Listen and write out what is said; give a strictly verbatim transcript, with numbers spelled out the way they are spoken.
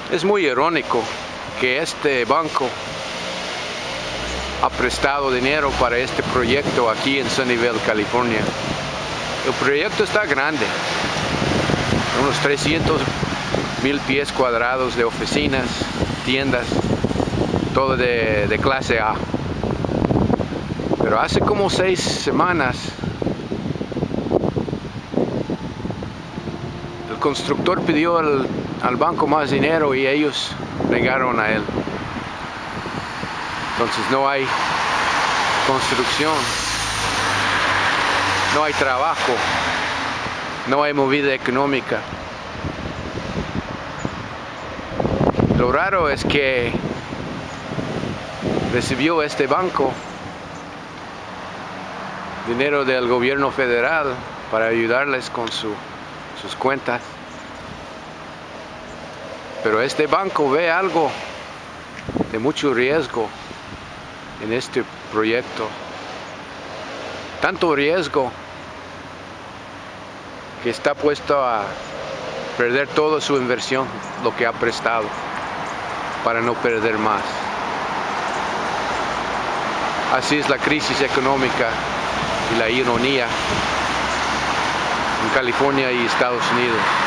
Es muy irónico que este banco ha prestado dinero para este proyecto aquí en Sunnyvale, California. El proyecto está grande, unos trescientos mil pies cuadrados de oficinas, tiendas, todo de, de clase A. Pero hace como seis semanas el constructor pidió al, al banco más dinero y ellos negaron a él. Entonces no hay construcción, no hay trabajo, no hay movida económica. Lo raro es que recibió este banco dinero del gobierno federal para ayudarles con su, sus cuentas. Pero este banco ve algo de mucho riesgo en este proyecto. Tanto riesgo que está puesto a perder toda su inversión, lo que ha prestado, para no perder más. Así es la crisis económica y la ironía en California y Estados Unidos.